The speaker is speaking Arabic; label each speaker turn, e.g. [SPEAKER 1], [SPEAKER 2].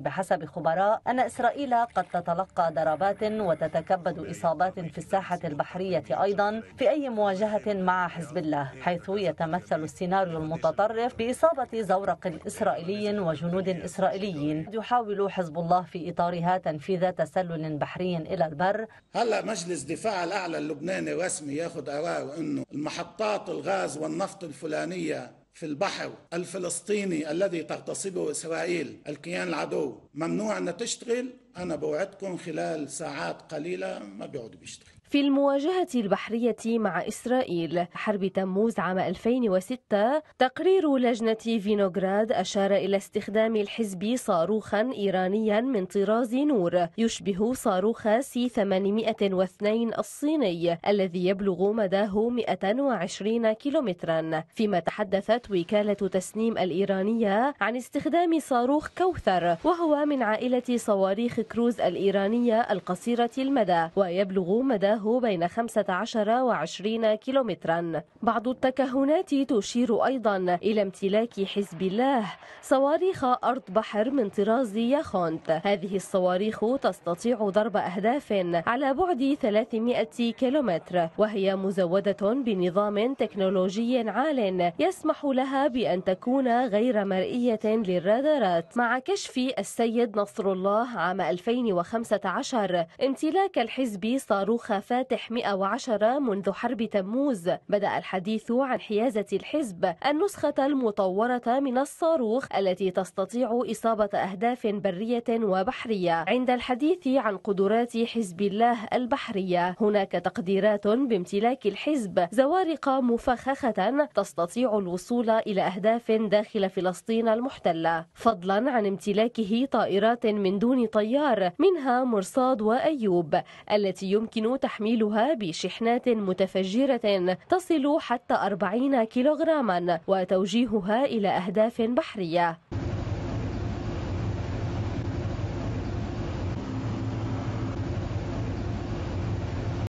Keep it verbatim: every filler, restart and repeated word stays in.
[SPEAKER 1] بحسب خبراء أن إسرائيل قد تتلقى ضربات وتتكبد إصابات في الساحة البحرية أيضا في أي مواجهة مع حزب الله، حيث يتمثل السيناريو المتطرف بإصابة زورق إسرائيلي وجنود إسرائيليين. يحاول حزب الله في إطارها تنفيذ تسلل بحري إلى البر.
[SPEAKER 2] هلا مجلس الدفاع الأعلى اللبناني رسمي ياخذ قرار إنه المحطات الغاز والنفط الفلانية في البحر الفلسطيني الذي تغتصبه إسرائيل الكيان العدو ممنوع أن تشتغل. أنا بوعدكم خلال ساعات قليلة ما بيعود بيشتغل.
[SPEAKER 3] في المواجهة البحرية مع إسرائيل حرب تموز عام ألفين وستة، تقرير لجنة فينوغراد أشار إلى استخدام الحزب صاروخا إيرانيا من طراز نور يشبه صاروخ سي ثمانمئة واثنين الصيني الذي يبلغ مداه مئة وعشرين كيلومترا، فيما تحدثت وكالة تسنيم الإيرانية عن استخدام صاروخ كوثر وهو من عائلة صواريخ كروز الإيرانية القصيرة المدى ويبلغ مداه بين خمسة عشر وعشرين كيلومترا. بعض التكهنات تشير أيضا إلى امتلاك حزب الله صواريخ أرض بحر من طراز ياخونت. هذه الصواريخ تستطيع ضرب أهداف على بعد ثلاثمئة كيلومتر، وهي مزودة بنظام تكنولوجي عال يسمح لها بأن تكون غير مرئية للرادارات. مع كشف السيد نصر الله عام ألفين وخمسة عشر امتلاك الحزب صاروخ فاتح مئة وعشرة منذ حرب تموز، بدأ الحديث عن حيازة الحزب النسخة المطورة من الصاروخ التي تستطيع إصابة أهداف برية وبحرية. عند الحديث عن قدرات حزب الله البحرية، هناك تقديرات بامتلاك الحزب زوارق مفخخة تستطيع الوصول إلى أهداف داخل فلسطين المحتلة، فضلا عن امتلاكه طائرات من دون طيار منها مرصاد وأيوب التي يمكن تحميلها بشحنات متفجرة تصل حتى أربعين كيلوغراما وتوجيهها إلى أهداف بحرية.